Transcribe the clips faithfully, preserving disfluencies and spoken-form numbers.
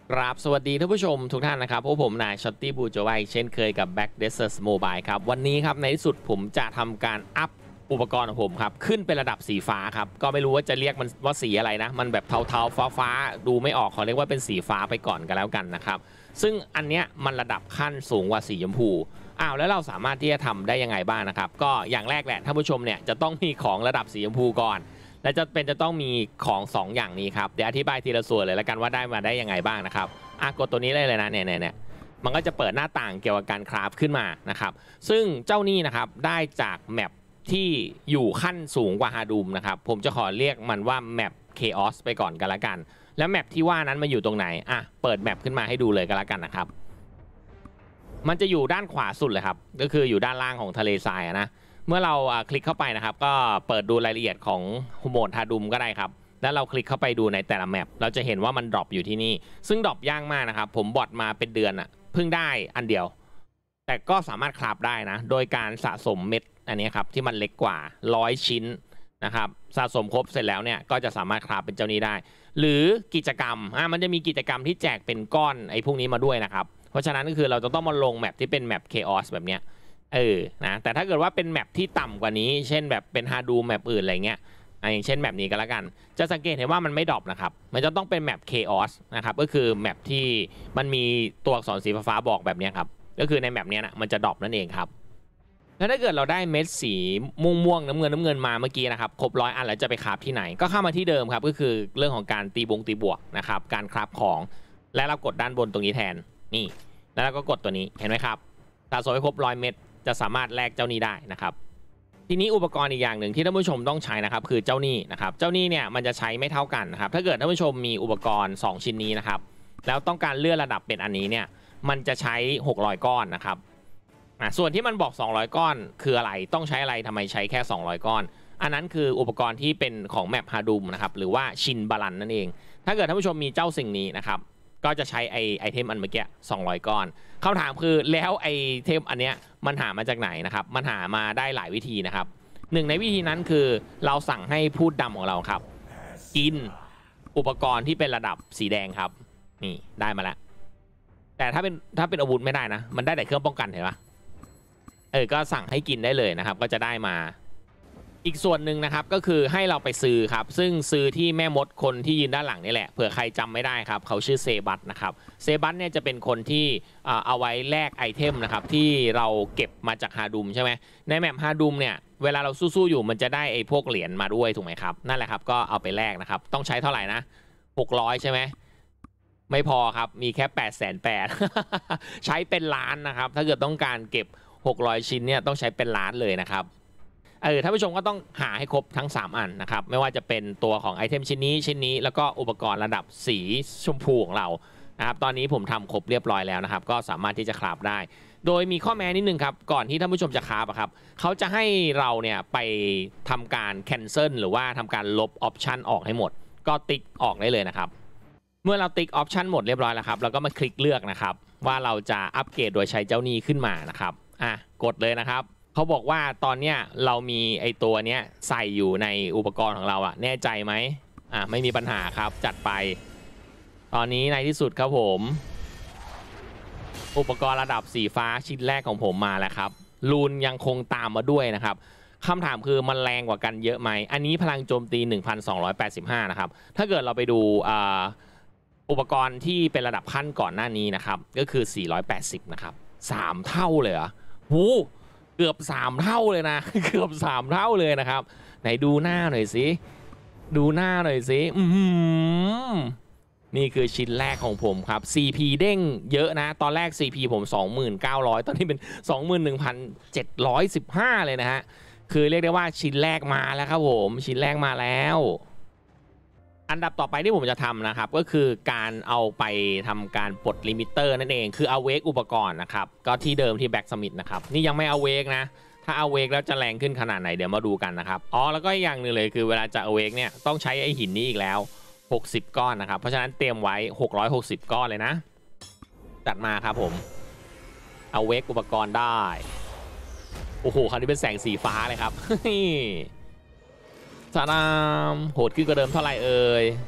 ครับสวัสดีท่านผู้ชมทุกท่านนะครับพวกผมนายช็อตตี้บูโจไวเช่นเคยกับ Back Desert Mobile ครับวันนี้ครับในที่สุดผมจะทำการอัพอุปกรณ์ของผมครับขึ้นเป็นระดับสีฟ้าครับก็ไม่รู้ว่าจะเรียกมันว่าสีอะไรนะมันแบบเทาๆฟ้าๆดูไม่ออกขอเรียกว่าเป็นสีฟ้าไปก่อนกันแล้วกันนะครับซึ่งอันเนี้ยมันระดับขั้นสูงกว่าสีชมพูอ้าวแล้วเราสามารถที่จะทำได้ยังไงบ้างนะครับก็อย่างแรกแหละท่านผู้ชมเนี่ยจะต้องมีของระดับสีชมพูก่อนและจะเป็นจะต้องมีของสองอย่างนี้ครับเดี๋ยวอธิบายทีละส่วนเลยแล้วกันว่าได้มาได้ยังไงบ้างนะครับอ่ะกดตัวนี้เลยเลยนะเนี่ยเนี่ยมันก็จะเปิดหน้าต่างเกี่ยวกับการคราฟขึ้นมานะครับซึ่งเจ้านี่นะครับได้จากแมปที่อยู่ขั้นสูงกว่าฮาดูมนะครับผมจะขอเรียกมันว่าแมป Chaos ไปก่อนกันละกันแล้วแมปที่ว่านั้นมาอยู่ตรงไหนอ่ะเปิดแมปขึ้นมาให้ดูเลยกันละกันนะครับมันจะอยู่ด้านขวาสุดเลยครับก็คืออยู่ด้านล่างของทะเลทรายนะเมื่อเราคลิกเข้าไปนะครับก็เปิดดูรายละเอียดของโหมดฮาดูมก็ได้ครับแล้วเราคลิกเข้าไปดูในแต่ละแมปเราจะเห็นว่ามันดรอปอยู่ที่นี่ซึ่งดรอปยากมากนะครับผมบอทมาเป็นเดือนอะเพิ่งได้อันเดียวแต่ก็สามารถคราฟได้นะโดยการสะสมเม็ดอันนี้ครับที่มันเล็กกว่าร้อยชิ้นนะครับสะสมครบเสร็จแล้วเนี่ยก็จะสามารถคราฟเป็นเจ้านี้ได้หรือกิจกรรมอ่ะมันจะมีกิจกรรมที่แจกเป็นก้อนไอ้พวกนี้มาด้วยนะครับเพราะฉะนั้นก็คือเราจะต้องมาลงแมปที่เป็นแมป Chaos แบบเนี้ยเออนะแต่ถ้าเกิดว่าเป็นแมปที่ต่ำกว่านี้เช่นแบบเป็นฮาดูแมปอื่นอะไรเงี้ยอย่างเช่นแมปนี้ก็แล้วกันจะสังเกตเห็นว่ามันไม่ดรอปนะครับมันจะต้องเป็นแมป Chaos นะครับก็คือแมปที่มันมีตัวอักษรสีฟ้าบอกแบบนี้ครับก็คือในแมปนี้นะมันจะดรอปนั่นเองครับแล้วถ้าเกิดเราได้เม็ดสีม่วงม่วงน้ำเงินน้ำเงินมาเมื่อกี้นะครับครบร้อยอันแล้วจะไปคราฟที่ไหนก็เข้ามาที่เดิมครับก็คือเรื่องของการตีบงตีบวกนะครับการคราฟของและเรากดด้านบนตรงนี้แทนนี่แล้วเราก็กดตัวนี้เห็นไหมครับสะสมให้ครบร้อยเม็ดจะสามารถแลกเจ้านี้ได้นะครับทีนี้อุปกรณ์อีกอย่างหนึ่งที่ท่านผู้ชมต้องใช้นะครับคือเจ้านี้นะครับเจ้านี้เนี่ยมันจะใช้ไม่เท่ากันนะครับถ้าเกิดท่านผู้ชมมีอุปกรณ์สองชิ้นนี้นะครับแล้วต้องการเลื่อนระดับเป็นอันนี้เนี่ยมันจะใช้หกร้อยก้อนนะครับอ่ะส่วนที่มันบอกสองร้อยก้อนคืออะไรต้องใช้อะไรทำไมใช้แค่สองร้อยก้อนอันนั้นคืออุปกรณ์ที่เป็นของแมปฮาดูมนะครับหรือว่าชินบาลันนั่นเองถ้าเกิดท่านผู้ชมมีเจ้าสิ่งนี้นะครับก็จะใช้ไอไอเทมอันเมื่อกี้สองร้อยก้อนคำถามคือแล้วไอเทมอันเนี้ยมันหามาจากไหนนะครับมันหามาได้หลายวิธีนะครับหนึ่งในวิธีนั้นคือเราสั่งให้พูดดำของเราครับกินอุปกรณ์ที่เป็นระดับสีแดงครับนี่ได้มาแล้วแต่ถ้าเป็นถ้าเป็นอาวุธไม่ได้นะมันได้แต่เครื่องป้องกันเห็นปะเออก็สั่งให้กินได้เลยนะครับก็จะได้มาอีกส่วนหนึ่งนะครับก็คือให้เราไปซื้อครับซึ่งซื้อที่แม่มดคนที่ยืนด้านหลังนี่แหละเผื่อใครจำไม่ได้ครับเขาชื่อเซบัตนะครับเซบัตเนี่ยจะเป็นคนที่เอาไว้แลกไอเทมนะครับที่เราเก็บมาจากฮาดูมใช่ไหมในแมปฮาดูมเนี่ยเวลาเราสู้ๆอยู่มันจะได้ไอพวกเหรียญมาด้วยถูกไหมครับนั่นแหละครับก็เอาไปแลกนะครับต้องใช้เท่าไหร่นะหกร้อยใช่ไหมไม่พอครับมีแค่แปดแสนแปดใช้เป็นล้านนะครับถ้าเกิดต้องการเก็บหกร้อยชิ้นเนี่ยต้องใช้เป็นล้านเลยนะครับเออท่านผู้ชมก็ต้องหาให้ครบทั้งสามอันนะครับไม่ว่าจะเป็นตัวของไอเทมชิ้นนี้ชิ้นนี้แล้วก็อุปกรณ์ระดับสีชมพูของเรานะครับตอนนี้ผมทำครบเรียบร้อยแล้วนะครับก็สามารถที่จะคราฟได้โดยมีข้อแม้นิดนึงครับก่อนที่ท่านผู้ชมจะคราฟครับเขาจะให้เราเนี่ยไปทำการ cancel หรือว่าทำการลบออปชันออกให้หมดก็ติ๊กออกได้เลยนะครับเมื่อเราติ๊กออปชันหมดเรียบร้อยแล้วครับเราก็มาคลิกเลือกนะครับว่าเราจะอัปเกรดโดยใช้เจ้านี้ขึ้นมานะครับอ่ะกดเลยนะครับเขาบอกว่าตอนเนี้ยเรามีไอตัวเนี้ยใส่อยู่ในอุปกรณ์ของเราอะแน่ใจไหมอ่ะไม่มีปัญหาครับจัดไปตอนนี้ในที่สุดครับผมอุปกรณ์ระดับสีฟ้าชิ้นแรกของผมมาแล้วครับลูนยังคงตามมาด้วยนะครับคำถามคือมันแรงกว่ากันเยอะไหมอันนี้พลังโจมตี หนึ่งพันสองร้อยแปดสิบห้า นะครับถ้าเกิดเราไปดูอุปกรณ์ที่เป็นระดับขั้นก่อนหน้านี้นะครับก็คือสี่ร้อยแปดสิบนะครับสามเท่าเลยเหรอหูเกือบสามเท่าเลยนะเกือบสามเท่าเลยนะครับไหนดูหน้าหน่อยสิดูหน้าหน่อยสิอืมนี่คือชิ้นแรกของผมครับ ซี พี เด้งเยอะนะตอนแรก ซี พี ผม สองหมื่นเก้าร้อย ตอนนี้เป็น สองหมื่นหนึ่งพันเจ็ดร้อยสิบห้า เลยนะฮะคือเรียกได้ว่าชิ้นแรกมาแล้วครับผมชิ้นแรกมาแล้วอันดับต่อไปที่ผมจะทำนะครับก็คือการเอาไปทำการปลดลิมิเตอร์นั่นเองคือเอาเวกอุปกรณ์นะครับก็ที่เดิมที่แบ็กสมิธนะครับนี่ยังไม่เอาเวกนะถ้าเอาเวกแล้วจะแรงขึ้นขนาดไหนเดี๋ยวมาดูกันนะครับอ๋อแล้วก็อย่างหนึ่งเลยคือเวลาจะเอาเวกเนี่ยต้องใช้ไอหินนี้อีกแล้วหกสิบก้อนนะครับเพราะฉะนั้นเตรียมไว้หกร้อยหกสิบก้อนเลยนะจัดมาครับผมเอาเวกอุปกรณ์ได้โอ้โหคราวนี้เป็นแสงสีฟ้าเลยครับสารามโหดขึ้นกว่าเดิมเท่าไหร่เอ่ย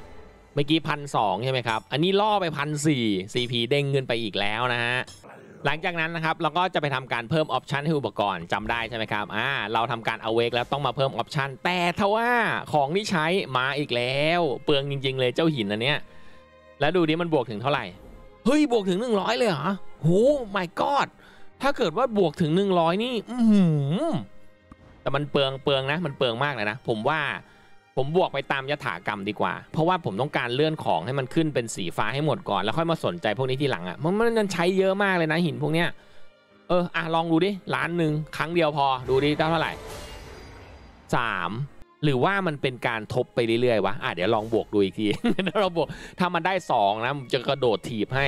เมื่อกี้พันสองใช่ไหมครับอันนี้ล่อไปพันสี่ซีพีเด้งขึ้นไปอีกแล้วนะฮะหลังจากนั้นนะครับเราก็จะไปทำการเพิ่มออปชันให้อุปกรณ์จำได้ใช่ไหมครับอ่าเราทำการเอาเวกแล้วต้องมาเพิ่มออปชันแต่ทว่าของที่ใช้มาอีกแล้วเปลืองจริงๆเลยเจ้าหินอันเนี้ยแล้วดูดิมันบวกถึงเท่าไหร่เฮ้ยบวกถึงหนึ่งร้อยเลยเหรอโห my god ถ้าเกิดว่าบวกถึงหนึ่งร้อยนี่อืมแต่มันเปลืองเปลืองนะมันเปลืองมากเลยนะผมว่าผมบวกไปตามยถากรรมดีกว่าเพราะว่าผมต้องการเลื่อนของให้มันขึ้นเป็นสีฟ้าให้หมดก่อนแล้วค่อยมาสนใจพวกนี้ทีหลังอ่ะมันมันใช้เยอะมากเลยนะหินพวกเนี้ยเอออ่ะลองดูดิล้านหนึ่งครั้งเดียวพอดูดิเท่าไหร่สามหรือว่ามันเป็นการทบไปเรื่อยๆวะอ่ะเดี๋ยวลองบวกดูอีกที ถ้าเราบวกถ้ามันได้สองนะจะกระโดดถีบให้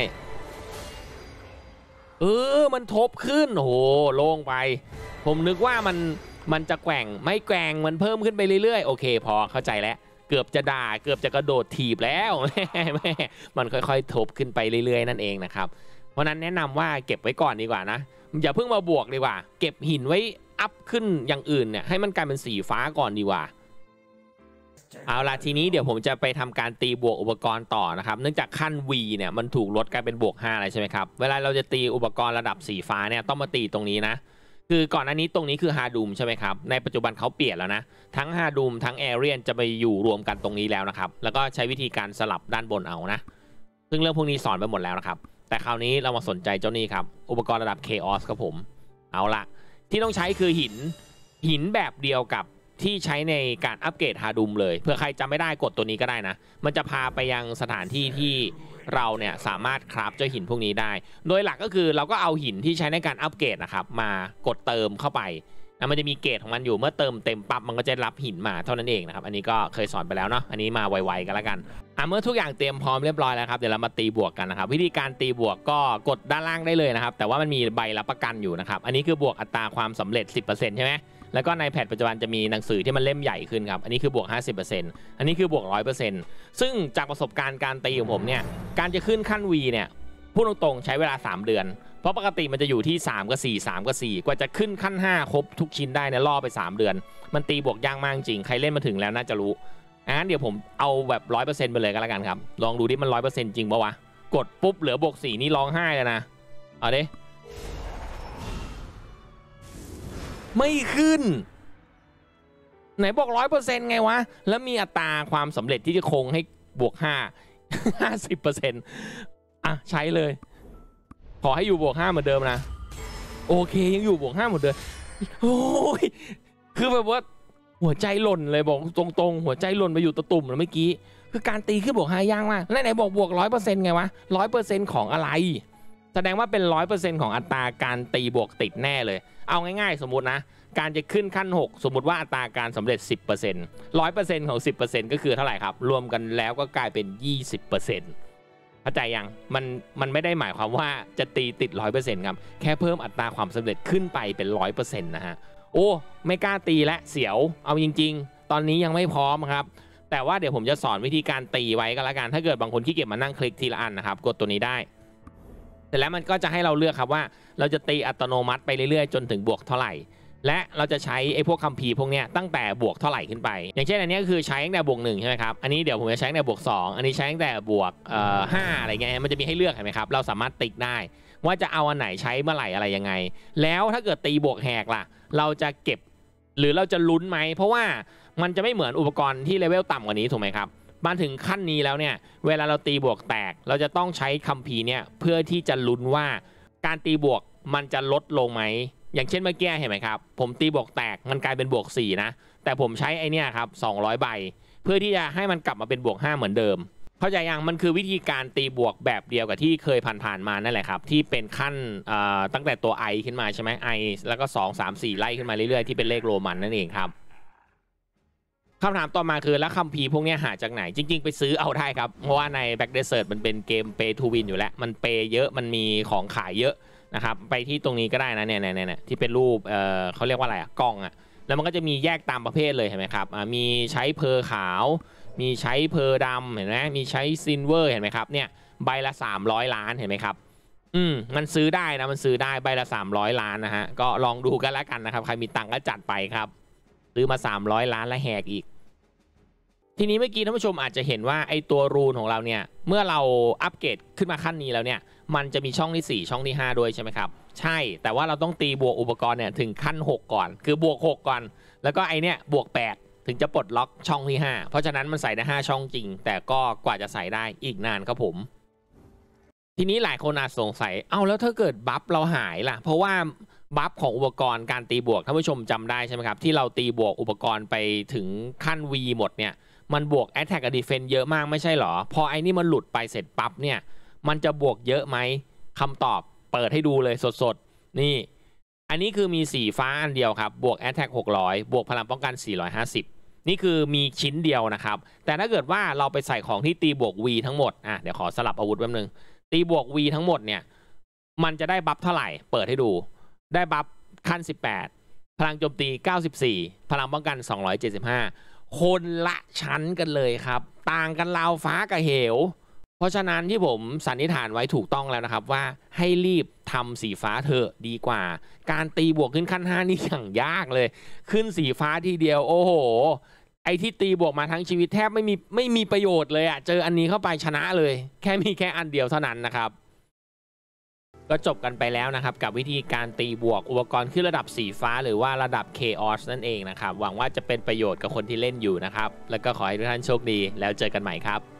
เออมันทบขึ้นโอ้โหโล่งไปผมนึกว่ามันมันจะแกว่งไม่แกว่งมันเพิ่มขึ้นไปเรื่อยๆโอเคพอเข้าใจแล้วเกือบจะด่าเกือบจะกระโดดถีบแล้วแม่แม่มันค่อยๆทบขึ้นไปเรื่อยๆนั่นเองนะครับเพราะนั้นแนะนำว่าเก็บไว้ก่อนดีกว่านะอย่าเพิ่งมาบวกดีกว่าเก็บหินไว้อัพขึ้นอย่างอื่นเนี่ยให้มันกลายเป็นสีฟ้าก่อนดีกว่าเอาล่ะทีนี้เดี๋ยวผมจะไปทำการตีบวกอุปกรณ์ต่อนะครับเนื่องจากขั้น V เนี่ยมันถูกลดกลายเป็นบวกห้าอะไรใช่ไหมครับเวลาเราจะตีอุปกรณ์ระดับสีฟ้าเนี่ยต้องมาตีตรงนี้นะคือก่อนหน้านี้ตรงนี้คือฮาดูมใช่ไหมครับในปัจจุบันเขาเปลี่ยนแล้วนะทั้งฮาดูมทั้งแอเรียนจะไปอยู่รวมกันตรงนี้แล้วนะครับแล้วก็ใช้วิธีการสลับด้านบนเอานะซึ่งเรื่องพวกนี้สอนไปหมดแล้วนะครับแต่คราวนี้เรามาสนใจเจ้านี้ครับอุปกรณ์ระดับ Chaos ครับผมเอาละที่ต้องใช้คือหินหินแบบเดียวกับที่ใช้ในการอัปเกรดฮาดูมเลยเพื่อใครจำไม่ได้กดตัวนี้ก็ได้นะมันจะพาไปยังสถานที่ที่เราเนี่ยสามารถคราฟเจ้าหินพวกนี้ได้โดยหลักก็คือเราก็เอาหินที่ใช้ในการอัปเกรดนะครับมากดเติมเข้าไปนะมันจะมีเกรดของมันอยู่เมื่อเติมเต็มปั๊บมันก็จะรับหินมาเท่านั้นเองนะครับอันนี้ก็เคยสอนไปแล้วเนาะอันนี้มาไวๆกันแล้วกันอ่ะเมื่อทุกอย่างเตรียมพร้อมเรียบร้อยแล้วครับเดี๋ยวเรามาตีบวกกันนะครับวิธีการตีบวกก็กดด้านล่างได้เลยนะครับแต่ว่ามันมีใบรับประกันอยู่นะครับอันนี้คือบวกอัตราความสำเร็จ สิบเปอร์เซ็นต์ ใช่ไหมแล้วก็ในแพทปัจจุบันจะมีหนังสือที่มันเล่มใหญ่ขึ้นครับอันนี้คือบวก ห้าสิบเปอร์เซ็นต์ อันนี้คือบวก หนึ่งร้อยเปอร์เซ็นต์ ซึ่งจากประสบการณ์การตีของผมเนี่ยการจะขึ้นขั้น V เนี่ยพูดตรงๆใช้เวลาสามเดือนเพราะปกติมันจะอยู่ที่สามกับสี่ สามกับสี่กว่าจะขึ้นขั้นห้าครบทุกชิ้นได้เนี่ยล่อไปสามเดือนมันตีบวกยากมากจริงใครเล่นมาถึงแล้วน่าจะรู้งั้นเดี๋ยวผมเอาแบบ หนึ่งร้อยเปอร์เซ็นต์ ไปเลยก็แล้วกันครับลองดูดิมัน หนึ่งร้อยเปอร์เซ็นต์ จริงปะวะกดปุ๊บเหลือบวกสี่นี่ร้องไห้เลยนะเอาดิไม่ขึ้นไหนบอก ร้อยเปอร์เซ็นต์ ไงวะแล้วมีอัตราความสำเร็จที่จะคงให้บวกห้า ห้าสิบเปอร์เซ็นต์ อ่ะใช้เลยขอให้อยู่บวกห้าเหมือนเดิมนะโอเคยังอยู่บวกห้าเหมือนเดิมโอ้ยคือแบบว่าหัวใจหล่นเลยบอกตรงๆหัวใจหล่นไปอยู่ตะตุ่มแล้วเมื่อกี้คือการตีขึ้นบวกห้ายากมากแล้วไหนบอกบวก ร้อยเปอร์เซ็นต์ ไงวะ ร้อยเปอร์เซ็นต์ ของอะไรแสดงว่าเป็น ร้อยเปอร์เซ็นต์ ของอัตราการตีบวกติดแน่เลยเอาง่ายๆสมมุตินะการจะขึ้นขั้นหกสมมุติว่าอัตราการสำเร็จ สิบเปอร์เซ็นต์ ร้อยเปอร์เซ็นต์ ของ สิบเปอร์เซ็นต์ ก็คือเท่าไหร่ครับรวมกันแล้วก็กลายเป็น ยี่สิบเปอร์เซ็นต์ เข้าใจยังมันมันไม่ได้หมายความว่าจะตีติด ร้อยเปอร์เซ็นต์ ครับแค่เพิ่มอัตราความสำเร็จขึ้นไปเป็น ร้อยเปอร์เซ็นต์ นะฮะโอ้ไม่กล้าตีและเสียวเอาจริงๆตอนนี้ยังไม่พร้อมครับแต่ว่าเดี๋ยวผมจะสอนวิธีการตีไว้ก็แล้วกันถ้าเกิดบางคนขี้เกียจมานั่งคลิกทีละอันนะครับกดตัวนี้ได้เสร็จแล้วมันก็จะให้เราเลือกครับว่าเราจะตีอัตโนมัติไปเรื่อยๆจนถึงบวกเท่าไหร่และเราจะใช้ไอ้พวกคัมภีร์พวกนี้ตั้งแต่บวกเท่าไหร่ขึ้นไปอย่างเช่นอันนี้ก็คือใช้ตั้งแต่บวกหนึ่งใช่ไหมครับอันนี้เดี๋ยวผมจะใช้ตั้งแต่บวกสองอันนี้ใช้ตั้งแต่บวกเอ่อห้าอะไรเงี้ยมันจะมีให้เลือกเห็นไหมครับเราสามารถติ๊กได้ว่าจะเอาอันไหนใช้เมื่อไหร่อะไรยังไงแล้วถ้าเกิดตีบวกแหกล่ะเราจะเก็บหรือเราจะลุ้นไหมเพราะว่ามันจะไม่เหมือนอุปกรณ์ที่เลเวลต่ำกว่านี้ถูกไหมครับมาถึงขั้นนี้แล้วเนี่ยเวลาเราตีบวกแตกเราจะต้องใช้คัมภีร์เนี่ยเพื่อที่จะลุ้นว่าการตีบวกมันจะลดลงไหมอย่างเช่นเมื่อกี้เห็นไหมครับผมตีบวกแตกมันกลายเป็นบวกสี่นะแต่ผมใช้ไอเนี้ยครับสองร้อยใบเพื่อที่จะให้มันกลับมาเป็นบวกห้าเหมือนเดิมเข้าใจยังมันคือวิธีการตีบวกแบบเดียวกับที่เคยผ่านๆมานั่นแหละครับที่เป็นขั้นตั้งแต่ตัว I ขึ้นมาใช่ไหม I แล้วก็สอง สาม สี่ไล่ขึ้นมาเรื่อยๆที่เป็นเลขโรมันนั่นเองครับคำถามต่อมาคือแล้วคัมภีร์พวกนี้หาจากไหนจริงๆไปซื้อเอาได้ครับเพราะว่าใน Back Desert มันเป็นเกม Pay to Win อยู่แล้วมันเปย์เยอะมันมีของขายเยอะนะครับไปที่ตรงนี้ก็ได้นะเนี่ยเนี่ยที่เป็นรูปเอ่อเขาเรียกว่าอะไรอะกล้องอะแล้วมันก็จะมีแยกตามประเภทเลยเห็นไหมครับอ่ามีใช้เพอร์ขาวมีใช้เพอร์ดำเห็นไหมมีใช้ซิลเวอร์เห็นไหมครับเนี่ยใบละสามร้อยล้านเห็นไหมครับอืมมันซื้อได้นะมันซื้อได้ใบละสามร้อยล้านนะฮะก็ลองดูกันแล้วกันนะครับใครมีตังค์ก็จัดไปครับซื้อมาสามร้อยล้านแล้วแหกอีกทีนี้เมื่อกี้ท่านผู้ชมอาจจะเห็นว่าไอตัวรูนของเราเนี่ยเมื่อเราอัปเกรดขึ้นมาขั้นนี้แล้วเนี่ยมันจะมีช่องที่สี่ช่องที่ห้าด้วยใช่ไหมครับใช่แต่ว่าเราต้องตีบวกอุปกรณ์เนี่ยถึงขั้นหกก่อนคือบวกหกก่อนแล้วก็ไอเนี่ยบวกแปดถึงจะปลดล็อกช่องที่ห้าเพราะฉะนั้นมันใส่ได้ห้าช่องจริงแต่ก็กว่าจะใส่ได้อีกนานครับผมทีนี้หลายคนอาจสงสัยเอ้าแล้วถ้าเกิดบัฟเราหายล่ะเพราะว่าบัฟของอุปกรณ์การตีบวกท่านผู้ชมจำได้ใช่ไหมครับที่เราตีบวกอุปกรณ์ไปถึงขั้น V หมดเนี่ยมันบวก Attack กับ Defense เยอะมากไม่ใช่หรอพอไอ้นี่มันหลุดไปเสร็จปั๊บเนี่ยมันจะบวกเยอะไหมคำตอบเปิดให้ดูเลยสดๆนี่อันนี้คือมีสีฟ้าอันเดียวครับบวก Attack หกร้อยบวกพลังป้องกันสี่ร้อยห้าสิบนี่คือมีชิ้นเดียวนะครับแต่ถ้าเกิดว่าเราไปใส่ของที่ตีบวก V ทั้งหมดอ่ะเดี๋ยวขอสลับอาวุธแป๊บนึงตีบวก V ทั้งหมดเนี่ยมันจะได้บัฟเท่าไหร่เปิดให้ดูได้บัฟขั้นสิบแปดพลังโจมตีเก้าสิบสี่พลังป้องกันสองร้อยเจ็ดสิบห้าคนละชั้นกันเลยครับต่างกันราวฟ้ากับเหวเพราะฉะนั้นที่ผมสันนิษฐานไว้ถูกต้องแล้วนะครับว่าให้รีบทำสีฟ้าเถอะดีกว่าการตีบวกขึ้นขั้นห้านี่อย่างยากเลยขึ้นสีฟ้าทีเดียวโอ้โหไอที่ตีบวกมาทั้งชีวิตแทบไม่มีไม่มีประโยชน์เลยอะเจออันนี้เข้าไปชนะเลยแค่มีแค่อันเดียวเท่านั้นนะครับก็จบกันไปแล้วนะครับกับวิธีการตีบวกอุปกรณ์ขึ้นระดับสีฟ้าหรือว่าระดับ Chaos นั่นเองนะครับหวังว่าจะเป็นประโยชน์กับคนที่เล่นอยู่นะครับแล้วก็ขอให้ทุกท่านโชคดีแล้วเจอกันใหม่ครับ